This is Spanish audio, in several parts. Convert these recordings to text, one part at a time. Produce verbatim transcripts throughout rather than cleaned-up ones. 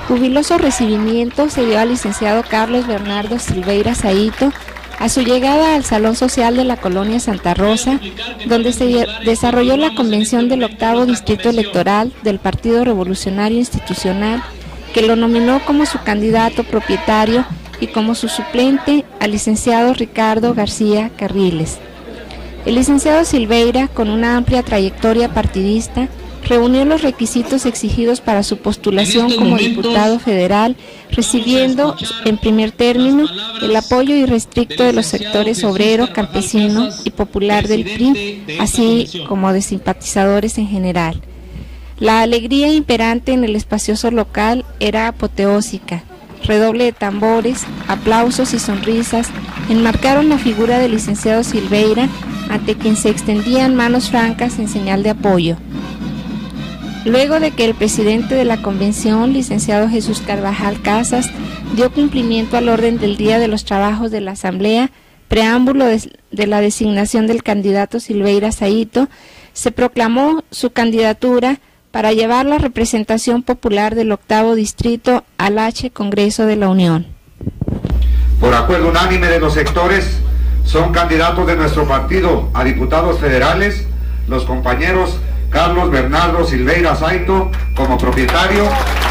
Jubiloso recibimiento se dio al licenciado Carlos Bernardo Silveira Saito a su llegada al Salón Social de la Colonia Santa Rosa, donde se desarrolló la convención del octavo distrito electoral del Partido Revolucionario Institucional, que lo nominó como su candidato propietario y como su suplente al licenciado Ricardo García Carriles. El licenciado Silveira, con una amplia trayectoria partidista, reunió los requisitos exigidos para su postulación como momentos, diputado federal, recibiendo en primer término el apoyo irrestricto de los sectores obrero, campesino y popular del P R I, así como de simpatizadores en general. La alegría imperante en el espacioso local era apoteósica. Redoble de tambores, aplausos y sonrisas enmarcaron la figura del licenciado Silveira, ante quien se extendían manos francas en señal de apoyo. Luego de que el presidente de la convención, licenciado Jesús Carvajal Casas, dio cumplimiento al orden del día de los trabajos de la asamblea, preámbulo de, de la designación del candidato Silveira Saito, se proclamó su candidatura para llevar la representación popular del octavo distrito al H Congreso de la Unión. Por acuerdo unánime de los sectores, son candidatos de nuestro partido a diputados federales los compañeros Carlos Bernardo Silveira Saito como propietario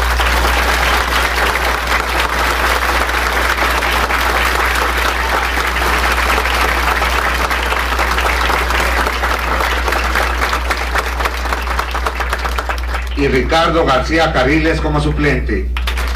y Ricardo García Carriles como suplente.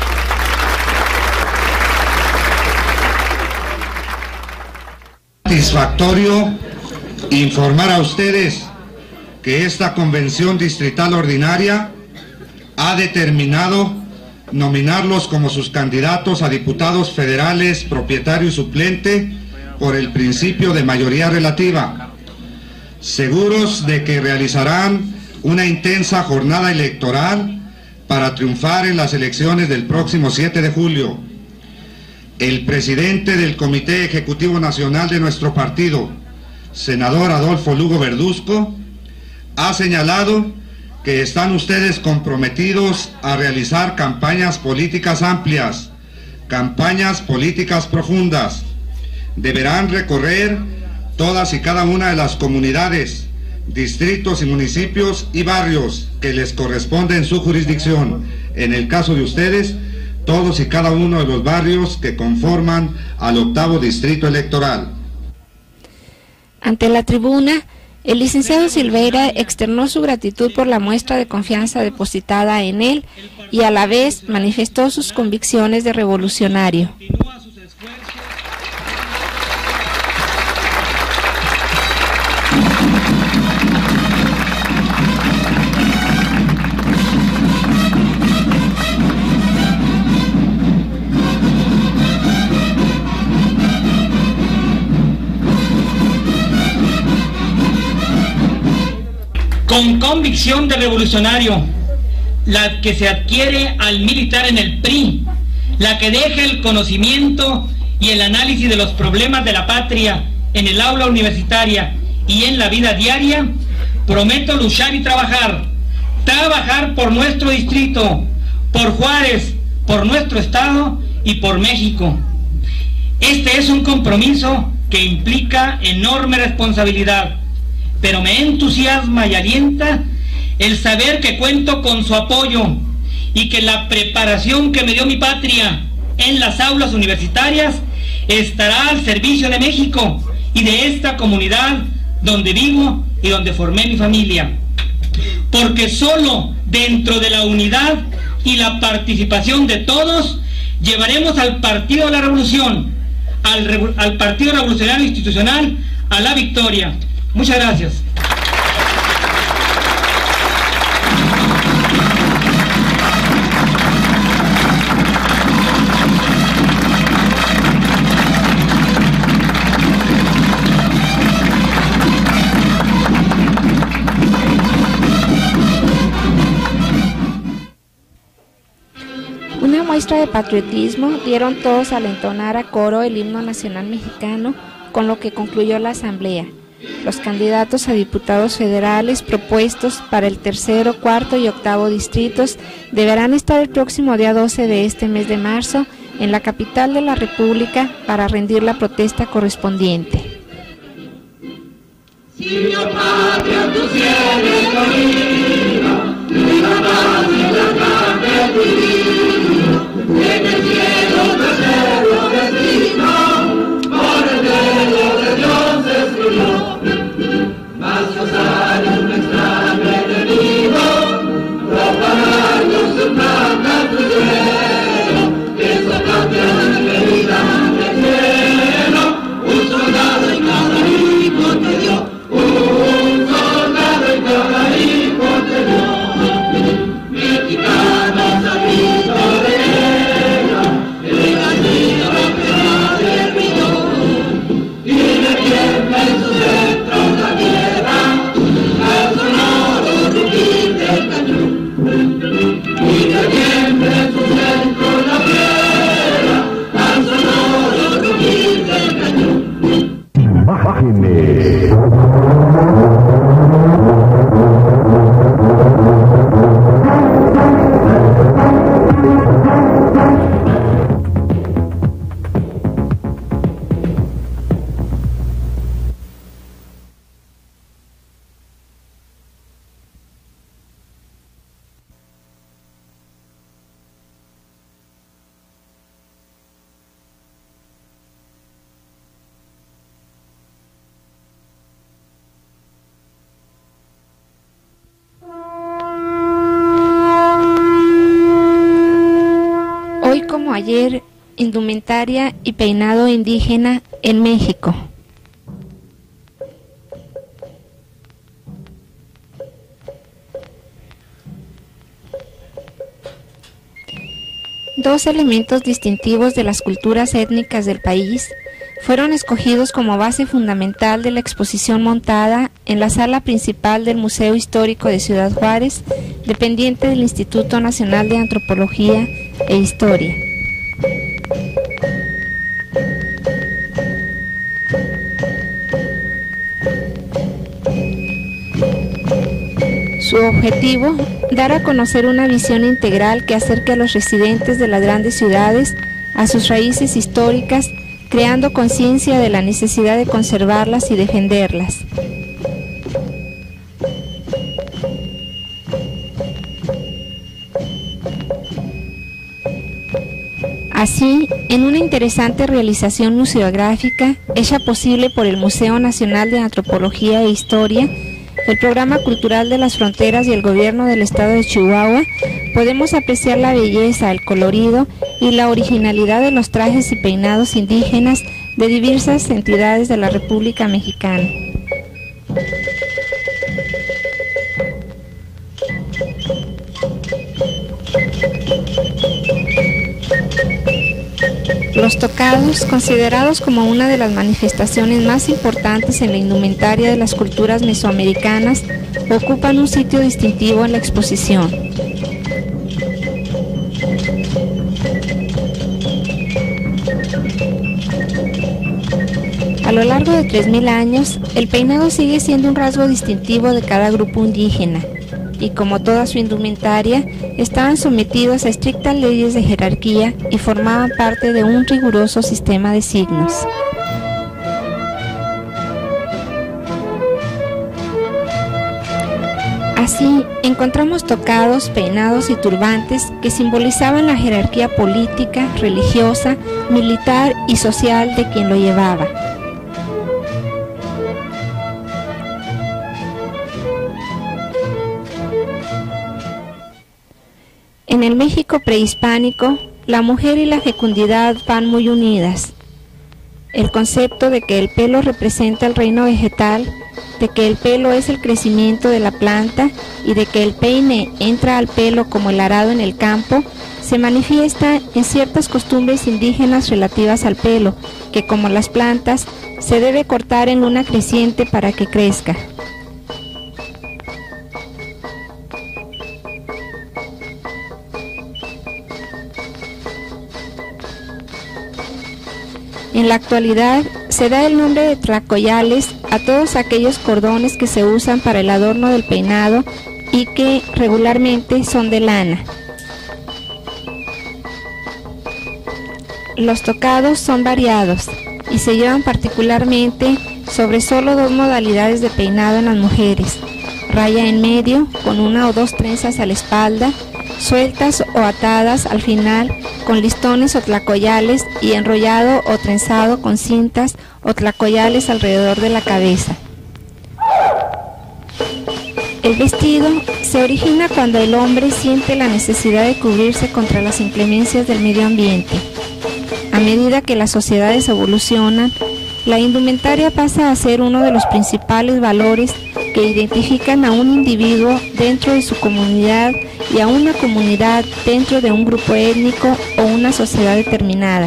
Satisfactorio informar a ustedes que esta convención distrital ordinaria ha determinado nominarlos como sus candidatos a diputados federales, propietario y suplente por el principio de mayoría relativa, seguros de que realizarán una intensa jornada electoral para triunfar en las elecciones del próximo siete de julio. El presidente del Comité Ejecutivo Nacional de nuestro partido, senador Adolfo Lugo Verduzco, ha señalado que están ustedes comprometidos a realizar campañas políticas amplias, campañas políticas profundas. Deberán recorrer todas y cada una de las comunidades, distritos y municipios y barrios que les corresponde en su jurisdicción. En el caso de ustedes, todos y cada uno de los barrios que conforman al octavo distrito electoral. Ante la tribuna, el licenciado Silveira externó su gratitud por la muestra de confianza depositada en él y a la vez manifestó sus convicciones de revolucionario. Con convicción de revolucionario, la que se adquiere al militar en el P R I, la que deja el conocimiento y el análisis de los problemas de la patria en el aula universitaria y en la vida diaria, prometo luchar y trabajar, trabajar por nuestro distrito, por Juárez, por nuestro estado y por México. Este es un compromiso que implica enorme responsabilidad, pero me entusiasma y alienta el saber que cuento con su apoyo y que la preparación que me dio mi patria en las aulas universitarias estará al servicio de México y de esta comunidad donde vivo y donde formé mi familia. Porque solo dentro de la unidad y la participación de todos llevaremos al Partido de la Revolución, al, al Partido Revolucionario Institucional, a la victoria. Muchas gracias. Una muestra de patriotismo dieron todos al entonar a coro el himno nacional mexicano, con lo que concluyó la asamblea. Los candidatos a diputados federales propuestos para el tercero, cuarto y octavo distritos deberán estar el próximo día doce de este mes de marzo en la capital de la República para rendir la protesta correspondiente. Sirio patria, tu cielo es camino, de la paz y la carne tu vino, en el cielo de cerro destino, por el dedo de Dios se escribió. Vastos años un extraño enemigo, profanando su planta tu cielo, que socate de vida del cielo, un soldado en cada hijo te dio. Un soldado en cada hijo te dio, mexicanos al grito de guerra, el castillo que nadie olvidó, y le tiembla en sus centros la tierra, al sonoro rugir del cañón, y le tiembla en sus centros la tierra, al sonoro rugir del cañón. Imágenes. Hoy como ayer, indumentaria y peinado indígena en México. Dos elementos distintivos de las culturas étnicas del país fueron escogidos como base fundamental de la exposición montada en la sala principal del Museo Histórico de Ciudad Juárez, dependiente del Instituto Nacional de Antropología e Historia. Su objetivo, dar a conocer una visión integral que acerque a los residentes de las grandes ciudades a sus raíces históricas, creando conciencia de la necesidad de conservarlas y defenderlas. Así, en una interesante realización museográfica hecha posible por el Museo Nacional de Antropología e Historia, el Programa Cultural de las Fronteras y el Gobierno del Estado de Chihuahua, podemos apreciar la belleza, el colorido y la originalidad de los trajes y peinados indígenas de diversas entidades de la República Mexicana. Los tocados, considerados como una de las manifestaciones más importantes en la indumentaria de las culturas mesoamericanas, ocupan un sitio distintivo en la exposición. A lo largo de tres mil años, el peinado sigue siendo un rasgo distintivo de cada grupo indígena, y como toda su indumentaria, estaban sometidos a estrictas leyes de jerarquía y formaban parte de un riguroso sistema de signos. Así, encontramos tocados, peinados y turbantes que simbolizaban la jerarquía política, religiosa, militar y social de quien lo llevaba. En el México prehispánico, la mujer y la fecundidad van muy unidas. El concepto de que el pelo representa el reino vegetal, de que el pelo es el crecimiento de la planta y de que el peine entra al pelo como el arado en el campo, se manifiesta en ciertas costumbres indígenas relativas al pelo, que como las plantas, se debe cortar en luna creciente para que crezca. En la actualidad, Se da el nombre de tlacoyales a todos aquellos cordones que se usan para el adorno del peinado y que regularmente son de lana. Los tocados son variados y se llevan particularmente sobre solo dos modalidades de peinado en las mujeres: raya en medio con una o dos trenzas a la espalda, sueltas o atadas al final con listones o tlacoyales, y enrollado o trenzado con cintas o tlacoyales alrededor de la cabeza. El vestido se origina cuando el hombre siente la necesidad de cubrirse contra las inclemencias del medio ambiente. A medida que las sociedades evolucionan, la indumentaria pasa a ser uno de los principales valores que identifican a un individuo dentro de su comunidad y a una comunidad dentro de un grupo étnico o una sociedad determinada.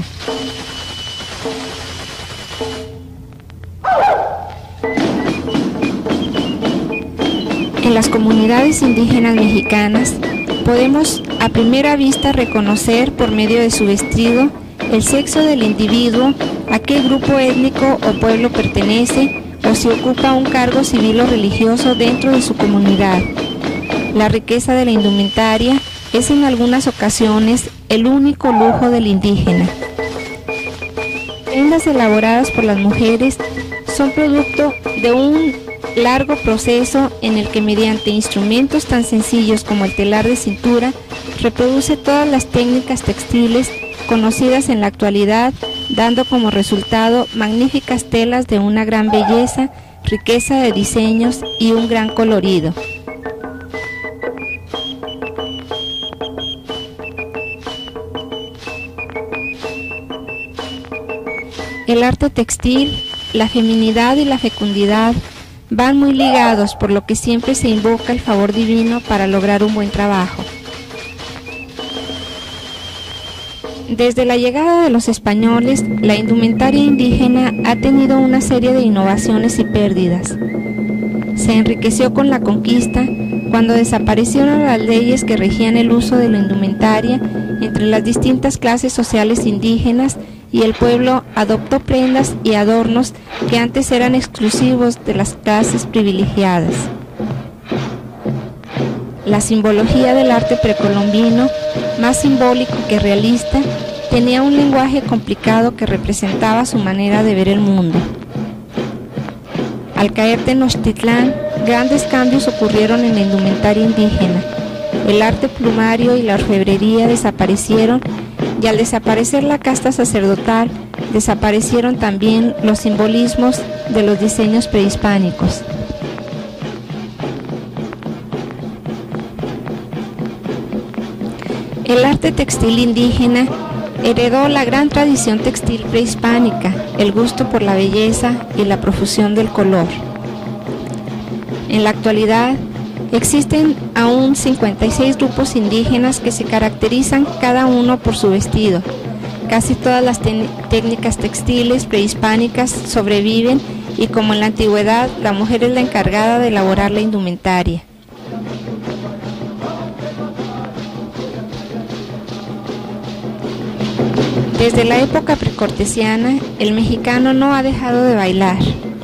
En las comunidades indígenas mexicanas podemos a primera vista reconocer por medio de su vestido el sexo del individuo, a qué grupo étnico o pueblo pertenece, o si ocupa un cargo civil o religioso dentro de su comunidad. La riqueza de la indumentaria es en algunas ocasiones el único lujo del indígena. Prendas elaboradas por las mujeres son producto de un largo proceso en el que, mediante instrumentos tan sencillos como el telar de cintura, reproduce todas las técnicas textiles conocidas en la actualidad, dando como resultado magníficas telas de una gran belleza, riqueza de diseños y un gran colorido. El arte textil, la feminidad y la fecundidad van muy ligados, por lo que siempre se invoca el favor divino para lograr un buen trabajo. Desde la llegada de los españoles, la indumentaria indígena ha tenido una serie de innovaciones y pérdidas. Se enriqueció con la conquista, cuando desaparecieron las leyes que regían el uso de la indumentaria entre las distintas clases sociales indígenas, y el pueblo adoptó prendas y adornos que antes eran exclusivos de las clases privilegiadas. La simbología del arte precolombino, más simbólico que realista, tenía un lenguaje complicado que representaba su manera de ver el mundo. Al caer Tenochtitlán, grandes cambios ocurrieron en la indumentaria indígena. El arte plumario y la orfebrería desaparecieron, y al desaparecer la casta sacerdotal, desaparecieron también los simbolismos de los diseños prehispánicos. El arte textil indígena heredó la gran tradición textil prehispánica, el gusto por la belleza y la profusión del color. En la actualidad, existen aún cincuenta y seis grupos indígenas que se caracterizan cada uno por su vestido. Casi todas las técnicas textiles prehispánicas sobreviven, y como en la antigüedad, la mujer es la encargada de elaborar la indumentaria. Desde la época precortesiana, el mexicano no ha dejado de bailar.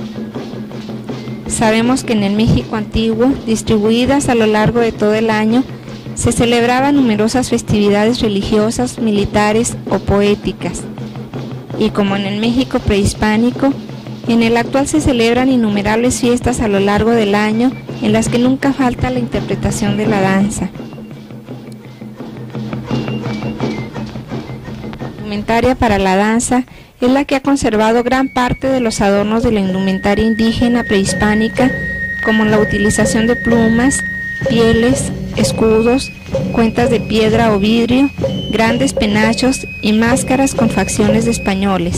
Sabemos que en el México antiguo, distribuidas a lo largo de todo el año, se celebraban numerosas festividades religiosas, militares o poéticas. Y como en el México prehispánico, en el actual se celebran innumerables fiestas a lo largo del año, en las que nunca falta la interpretación de la danza. La indumentaria para la danza es la que ha conservado gran parte de los adornos de la indumentaria indígena prehispánica, como la utilización de plumas, pieles, escudos, cuentas de piedra o vidrio, grandes penachos y máscaras con facciones de españoles.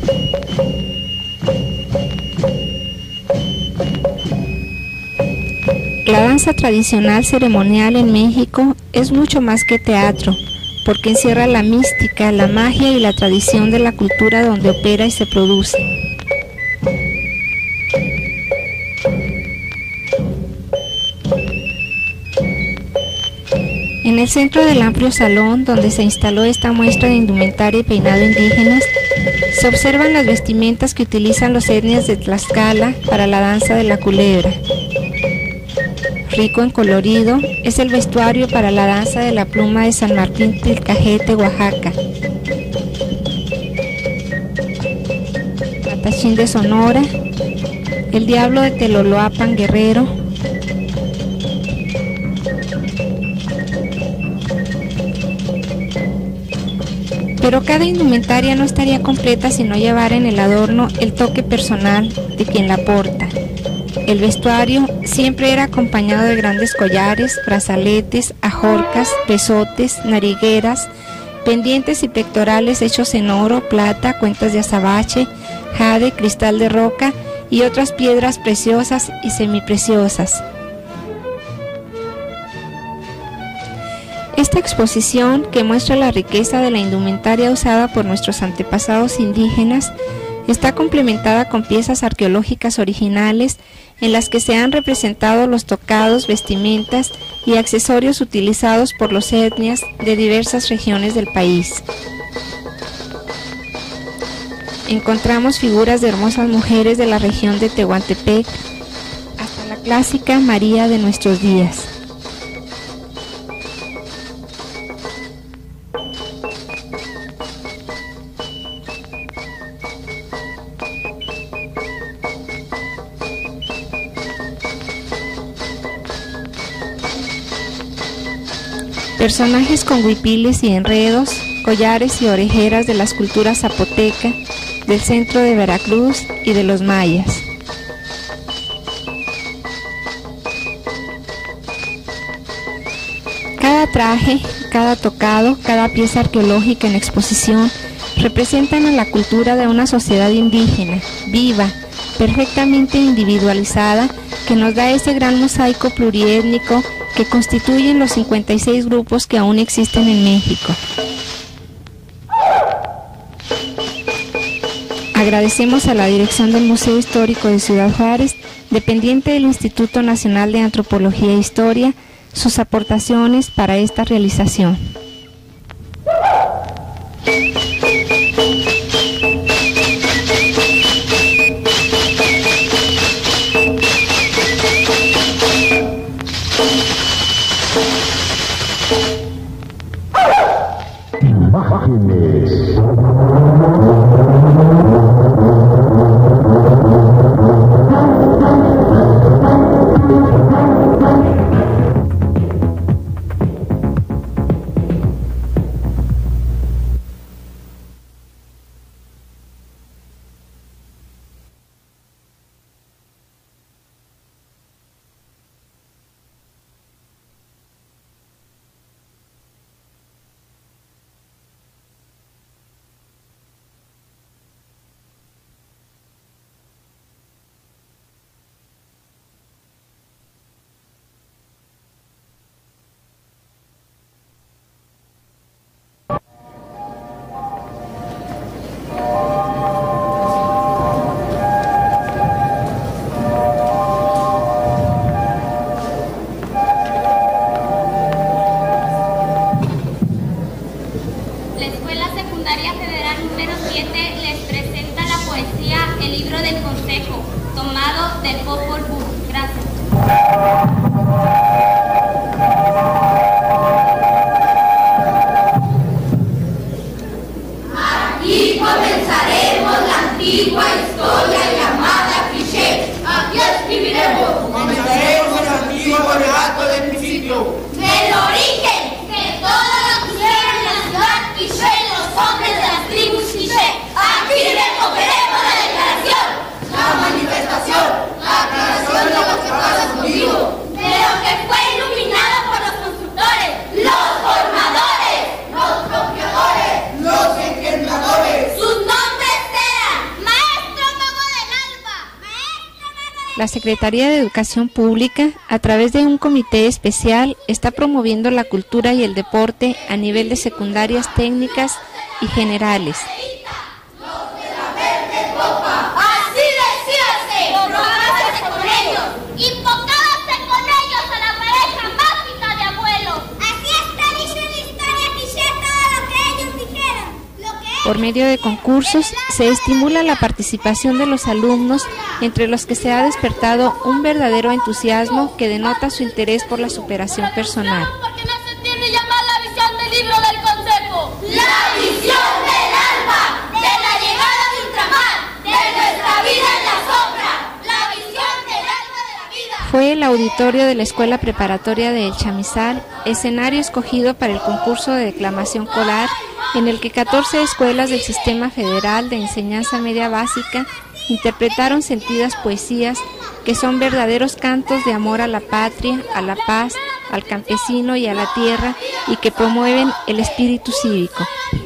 La danza tradicional ceremonial en México es mucho más que teatro, porque encierra la mística, la magia y la tradición de la cultura donde opera y se produce. En el centro del amplio salón donde se instaló esta muestra de indumentaria y peinado indígenas, Se observan las vestimentas que utilizan los etnias de Tlaxcala para la danza de la culebra. Rico en colorido es el vestuario para la danza de la pluma de San Martín Tilcajete, Oaxaca. Matachín de Sonora, el diablo de Teloloapan, Guerrero. Pero cada indumentaria no estaría completa si no llevara en el adorno el toque personal de quien la porta. El vestuario siempre era acompañado de grandes collares, brazaletes, ajorcas, besotes, narigueras, pendientes y pectorales hechos en oro, plata, cuentas de azabache, jade, cristal de roca y otras piedras preciosas y semipreciosas. Esta exposición, que muestra la riqueza de la indumentaria usada por nuestros antepasados indígenas, está complementada con piezas arqueológicas originales en las que se han representado los tocados, vestimentas y accesorios utilizados por los etnias de diversas regiones del país. Encontramos figuras de hermosas mujeres de la región de Tehuantepec hasta la clásica María de nuestros días. Personajes con huipiles y enredos, collares y orejeras de las culturas zapoteca, del centro de Veracruz y de los mayas. Cada traje, cada tocado, cada pieza arqueológica en exposición representan a la cultura de una sociedad indígena, viva, perfectamente individualizada, que nos da ese gran mosaico pluriétnico que constituyen los cincuenta y seis grupos que aún existen en México. Agradecemos a la dirección del Museo Histórico de Ciudad Juárez, dependiente del Instituto Nacional de Antropología e Historia, sus aportaciones para esta realización. Imágenes. La Secretaría de Educación Pública, a través de un comité especial, está promoviendo la cultura y el deporte a nivel de secundarias técnicas y generales. Así está dicho en la historia, que todo lo que ellos dijeron. Lo que Por medio de concursos se estimula la participación de los alumnos, entre los que se ha despertado un verdadero entusiasmo que denota su interés por la superación personal. Porque no se entiende llamar la visión del libro del consejo. La visión del alma, de la llegada de ultramar, de nuestra vida en la sombra. La visión del alma de la vida. Fue el auditorio de la Escuela Preparatoria de El Chamizal, escenario escogido para el concurso de declamación coral, en el que catorce escuelas del Sistema Federal de Enseñanza Media Básica interpretaron sentidas poesías que son verdaderos cantos de amor a la patria, a la paz, al campesino y a la tierra, y que promueven el espíritu cívico.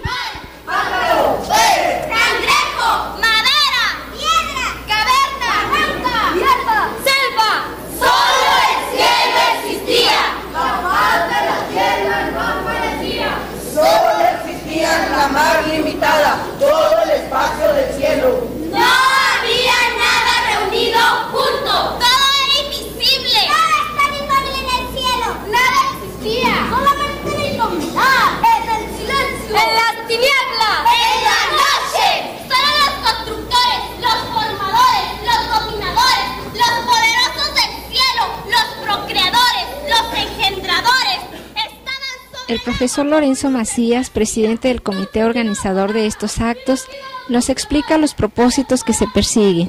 Cangrejo, madera, piedra, caverna, hierba, selva. Solo el cielo existía. La paz de la tierra no aparecía. Solo existía la mar limitada, todo el espacio del cielo. No había nada reunido junto. Todo era invisible. Nada estaba inmóvil en el cielo. Nada existía. Solamente la inmovilidad. En el silencio. En las tinieblas. En la noche. Solo los constructores, los formadores, los dominadores, los poderosos del cielo, los procreadores, los engendradores. Estaban sobre... El profesor Lorenzo Macías, presidente del comité organizador de estos actos, nos explica los propósitos que se persiguen.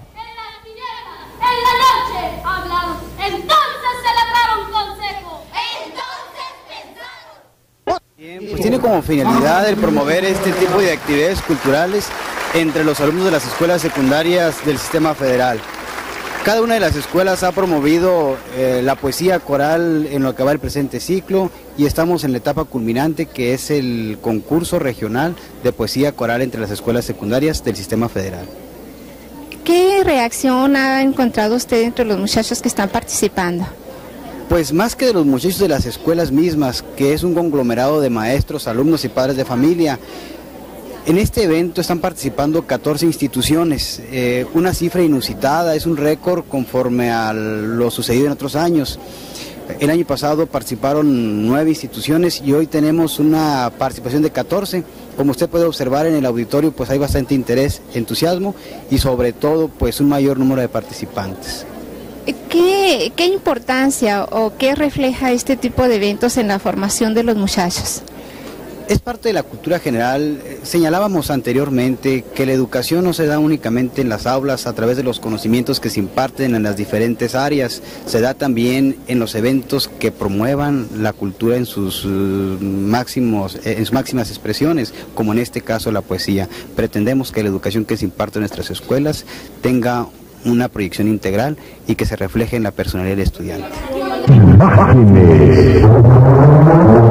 En la noche hablaron, entonces celebraron consejo, entonces pensaron. Bien, pues tiene como finalidad el promover este tipo de actividades culturales entre los alumnos de las escuelas secundarias del Sistema Federal. Cada una de las escuelas ha promovido eh, la poesía coral en lo que va el presente ciclo, y estamos en la etapa culminante, que es el concurso regional de poesía coral entre las escuelas secundarias del Sistema Federal. ¿Qué reacción ha encontrado usted entre los muchachos que están participando? Pues más que de los muchachos de las escuelas mismas, que es un conglomerado de maestros, alumnos y padres de familia, en este evento están participando catorce instituciones, eh, una cifra inusitada, es un récord conforme a lo sucedido en otros años. El año pasado participaron nueve instituciones y hoy tenemos una participación de catorce. Como usted puede observar en el auditorio, pues hay bastante interés, entusiasmo y sobre todo pues un mayor número de participantes. ¿Qué, qué importancia o qué refleja este tipo de eventos en la formación de los muchachos? Es parte de la cultura general. Señalábamos anteriormente que la educación no se da únicamente en las aulas a través de los conocimientos que se imparten en las diferentes áreas, se da también en los eventos que promuevan la cultura en sus uh, máximos, en sus máximas expresiones, como en este caso la poesía. Pretendemos que la educación que se imparte en nuestras escuelas tenga una proyección integral y que se refleje en la personalidad del estudiante. Imágenes.